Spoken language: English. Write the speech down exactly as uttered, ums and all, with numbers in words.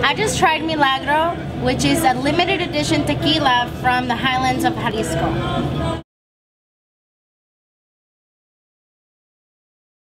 I just tried Milagro, which is a limited edition tequila from the highlands of Jalisco.